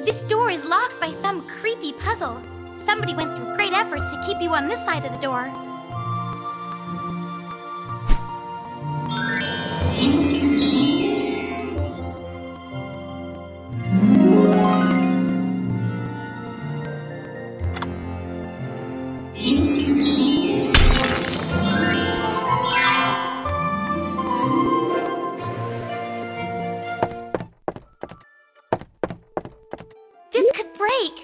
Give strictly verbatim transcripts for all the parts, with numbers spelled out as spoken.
This door is locked by some creepy puzzle. Somebody went through great efforts to keep you on this side of the door. This could break.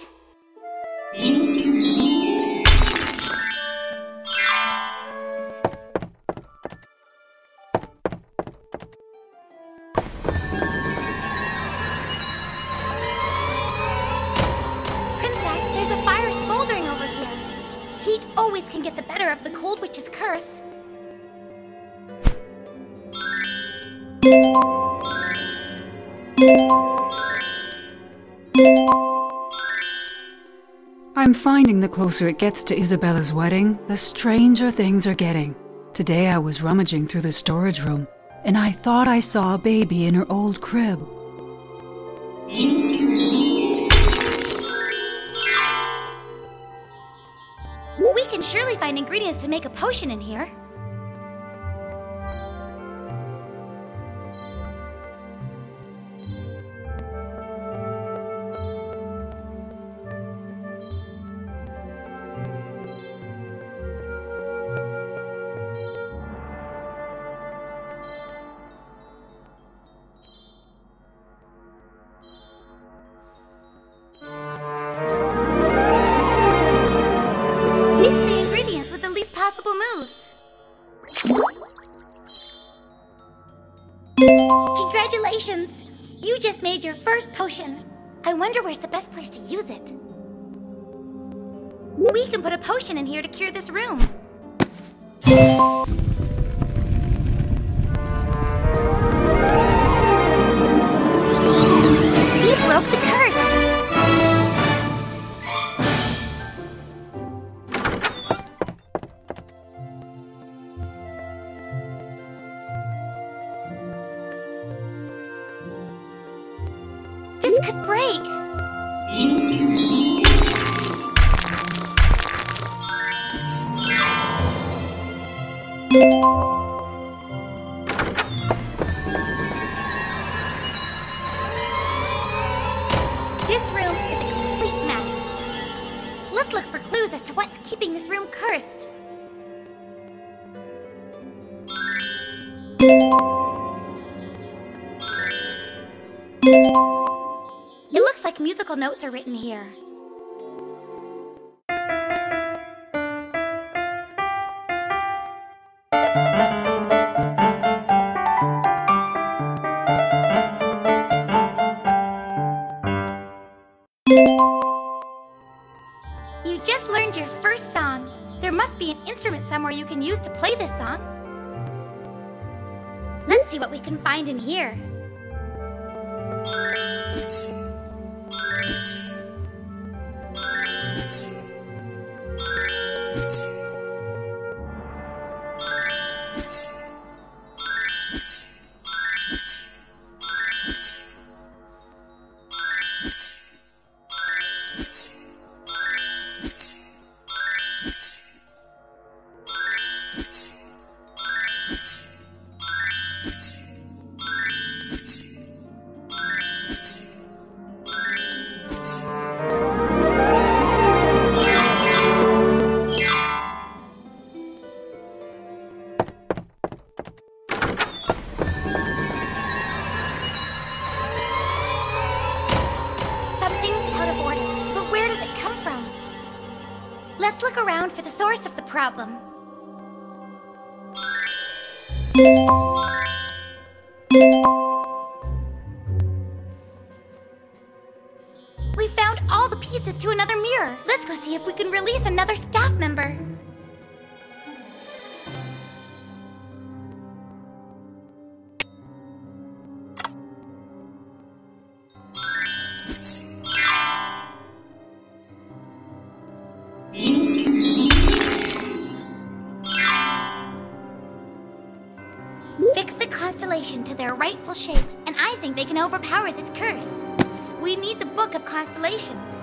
Princess, there's a fire smoldering over here. Heat always can get the better of the Cold Witch's curse. I'm finding the closer it gets to Isabella's wedding, the stranger things are getting. Today I was rummaging through the storage room, and I thought I saw a baby in her old crib. We can surely find ingredients to make a potion in here. Congratulations! You just made your first potion. I wonder where's the best place to use it. We can put a potion in here to cure this room. We broke the curse! This could break! This room is a complete mess. Let's look for clues as to what's keeping this room cursed. It looks like musical notes are written here. You just learned your first song. There must be an instrument somewhere you can use to play this song. Let's see what we can find in here. Let's look around for the source of the problem. We found all the pieces to another mirror. Let's go see if we can release another staff member. Fix the constellation to their rightful shape, and I think they can overpower this curse. We need the Book of Constellations.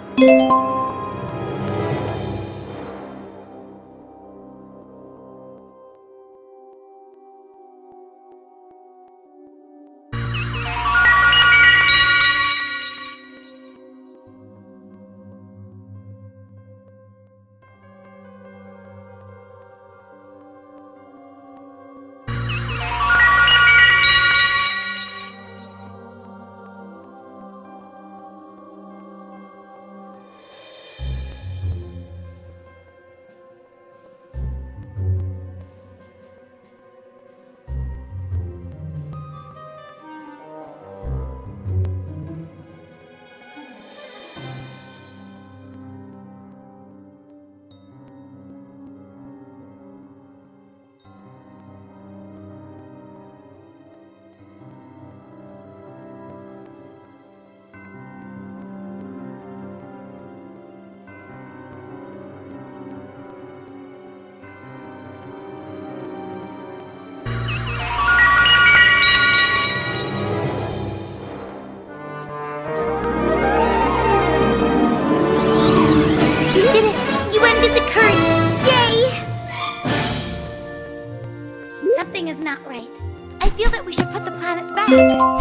Is not right. I feel that we should put the planets back.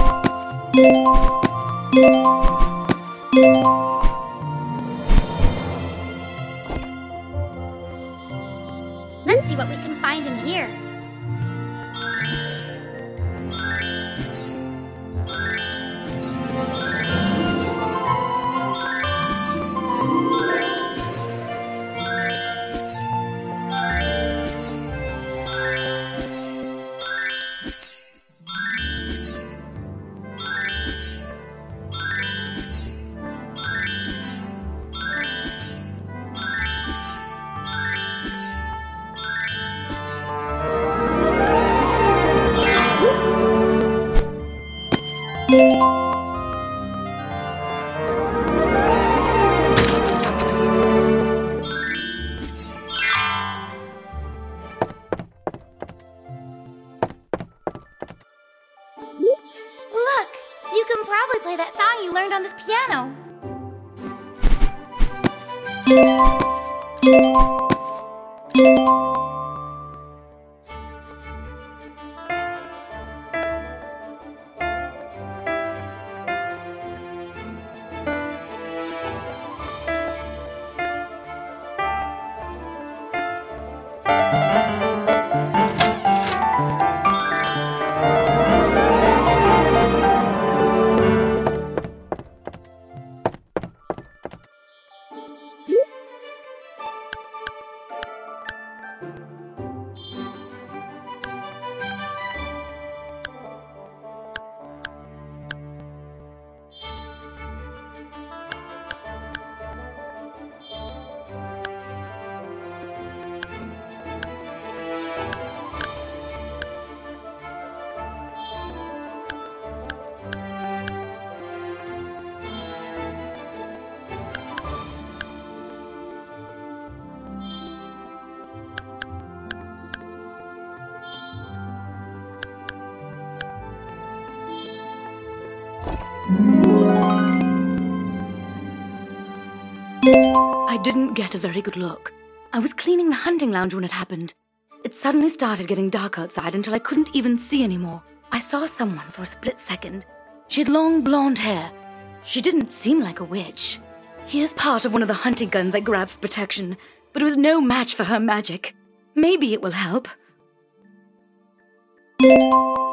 Let's see what we can find in here. You can probably play that song you learned on this piano. I didn't get a very good look. I was cleaning the hunting lounge when it happened. It suddenly started getting dark outside until I couldn't even see anymore. I saw someone for a split second. She had long blonde hair. She didn't seem like a witch. Here's part of one of the hunting guns I grabbed for protection, but it was no match for her magic. Maybe it will help.